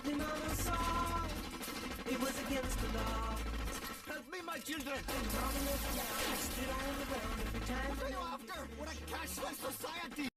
something on a song. It was against the law. Help me, my children! And Mama looked down, stood on the ground every time. What are you after? We're a cashless society!